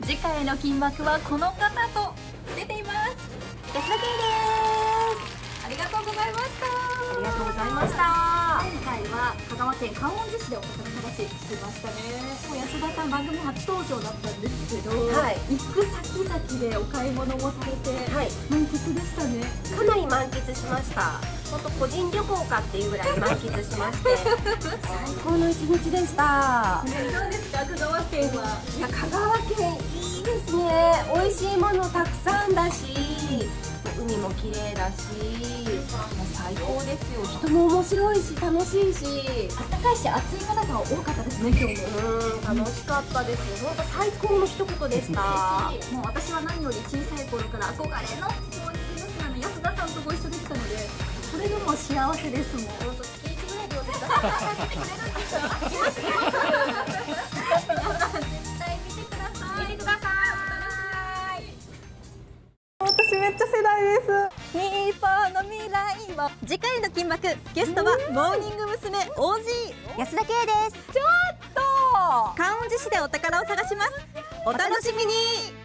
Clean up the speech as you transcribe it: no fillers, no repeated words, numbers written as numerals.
次回の金額はこの方と出ています。 安田圭です。 ありがとうございました。 ありがとうございました。 今回は香川県観音寺市でお宝探ししてましたね。もう安田さん番組初登場だったんですけど、 はい、 行く先々でお買い物をされて、 はい、 満喫でしたね。 かなり満喫しました。本当個人旅行かっていうぐらい満喫しまして最高の一日でした。 どうですか、香川県は。 いや、香川県いいですね。美味しいものたくさんだし、海も綺麗だし、最高ですよ。人も面白いし楽しいし、 暖かいし暑い方が多かったですね、今日も。 楽しかったです。本当最高の一言でした。 もう私は何より小さい頃から憧れのモーニング娘。の安田さんとご一緒できたので、それでも幸せですもん。 本当月1ぐらいで呼んでください。来てくれるんですよ。来ます来ます。 皆さん絶対見てください。 見てください。 私めっちゃ世代です。 日本の未来も。次回の金幕ゲストはモーニング娘。王子安田圭です。 ちょっと観音寺市でお宝を探します。お楽しみに。